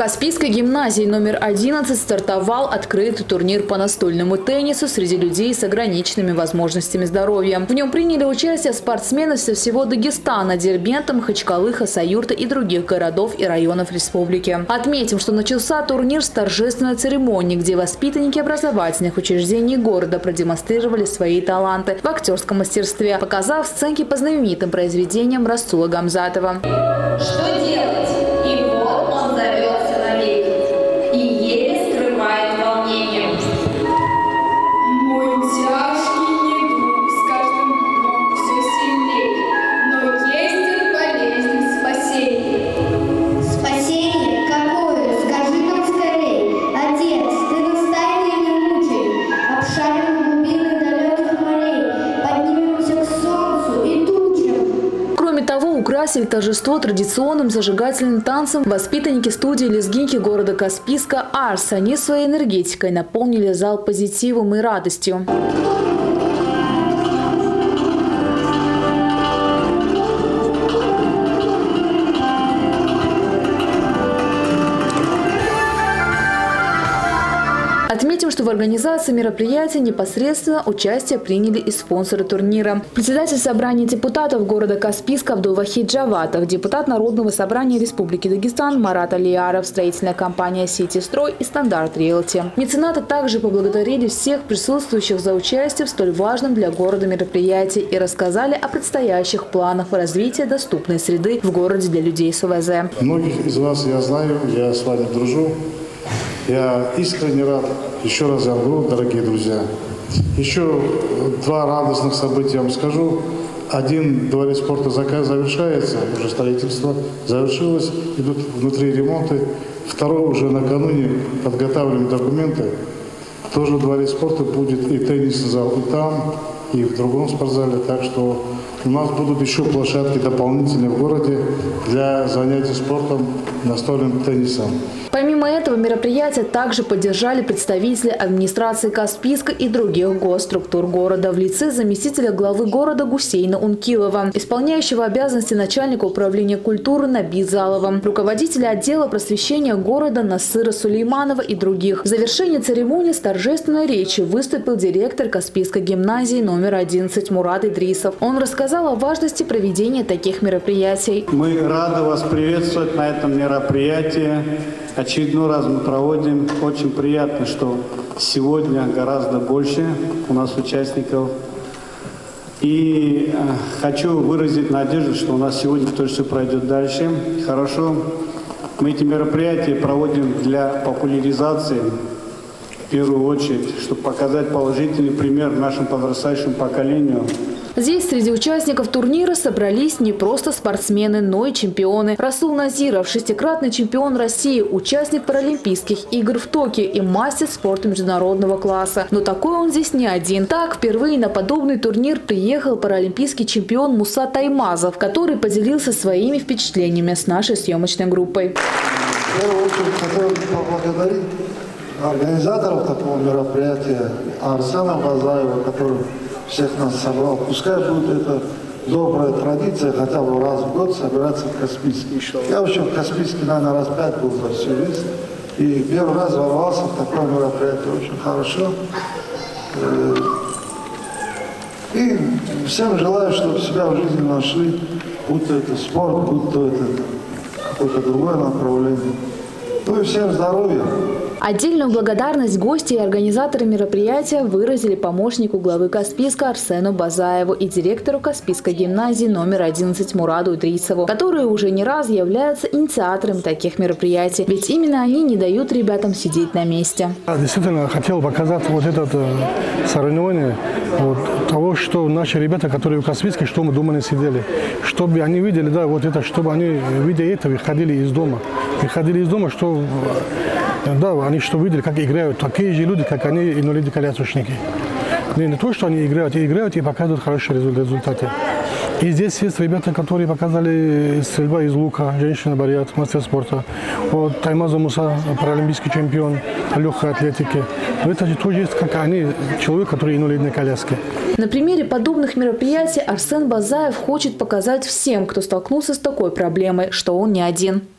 Каспийской гимназии номер 11 стартовал открытый турнир по настольному теннису среди людей с ограниченными возможностями здоровья. В нем приняли участие спортсмены со всего Дагестана, Дербента, Махачкалы, Хасавюрта и других городов и районов республики. Отметим, что начался турнир с торжественной церемонии, где воспитанники образовательных учреждений города продемонстрировали свои таланты в актерском мастерстве, показав сценки по знаменитым произведениям Расула Гамзатова. Что делать? И вот он зовется навеки и еле скрывает волнение. Мой тяжкий недуг с каждым днем все сильнее, но есть от болезни спасение. Спасение какое? Скажи нам скорей. Отец, ты нас тайны не мучай. Обшарим глубины далеких морей, поднимемся к солнцу и тучам. Кроме того, украсили торжество традиционным зажигательным танцем воспитанники студии лезгинки города Каспийска «Арс». Они своей энергетикой наполнили зал позитивом и радостью. Отметим, что в организации мероприятия непосредственно участие приняли и спонсоры турнира. Председатель собрания депутатов города Каспийска Абдулвахид Джаватов, депутат Народного собрания Республики Дагестан Марат Алияров, строительная компания «Сити-строй» и «Стандарт Риэлти». Меценаты также поблагодарили всех присутствующих за участие в столь важном для города мероприятии и рассказали о предстоящих планах развития доступной среды в городе для людей с ОВЗ. Многих из вас я знаю, я с вами дружу. Я искренне рад. Еще раз я говорю, дорогие друзья. Еще два радостных события я вам скажу. Один дворец спорта завершается, уже строительство завершилось, идут внутри ремонты. Второй уже накануне подготавливаем документы. Тоже дворец спорта будет и теннисный зал и там, и в другом спортзале. Так что у нас будут еще площадки дополнительные в городе для занятий спортом, настольным теннисом. Помимо этого, мероприятие также поддержали представители администрации Каспийска и других госструктур города в лице заместителя главы города Гусейна Ункилова, исполняющего обязанности начальника управления культуры Наби Залова, руководителя отдела просвещения города Насыра Сулейманова и других. В завершении церемонии с торжественной речью выступил директор Каспийской гимназии номер 11 Мурат Идрисов. Он рассказал о важности проведения таких мероприятий. Мы рады вас приветствовать на этом мероприятии. Очередной раз мы проводим. Очень приятно, что сегодня гораздо больше у нас участников. И хочу выразить надежду, что у нас сегодня тоже все пройдет дальше. Хорошо. Мы эти мероприятия проводим для популяризации, в первую очередь, чтобы показать положительный пример нашему подрастающему поколению. Здесь среди участников турнира собрались не просто спортсмены, но и чемпионы. Расул Назиров – шестикратный чемпион России, участник Паралимпийских игр в Токио и мастер спорта международного класса. Но такой он здесь не один. Так, впервые на подобный турнир приехал паралимпийский чемпион Муса Таймазов, который поделился своими впечатлениями с нашей съемочной группой. В первую очередь хотел поблагодарить организаторов такого мероприятия Арсена Базаева, который всех нас собрал. Пускай будет это добрая традиция, хотя бы раз в год собираться в Каспийске. Я вообще в Каспийске, наверное, раз 5 был за всю жизнь. И первый раз ворвался в такое мероприятие. Очень хорошо. И всем желаю, чтобы себя в жизни нашли, будь то это спорт, будь то это какое-то другое направление. Ну и всем здоровья. Отдельную благодарность гости и организаторы мероприятия выразили помощнику главы Каспийска Арсену Базаеву и директору Каспийской гимназии номер 11 Мураду Идрисову, которые уже не раз являются инициаторами таких мероприятий. Ведь именно они не дают ребятам сидеть на месте. Действительно, хотел показать вот это соревнование того, что наши ребята, которые в Каспийске, что мы дома не сидели. Чтобы они видели, да, вот это, чтобы они, видя это, выходили из дома. Выходили из дома, что... Да, они что видели, как играют такие же люди, как они, инвалиды-колясочники. Не то, что они играют и показывают хорошие результаты. И здесь есть ребята, которые показали стрельба из лука, женщина-бариат, мастер спорта. Вот Таймазов Муса, паралимпийский чемпион легкой атлетики. Но это же тоже есть, как они, человек, который инвалидной коляски. На примере подобных мероприятий Арсен Базаев хочет показать всем, кто столкнулся с такой проблемой, что он не один.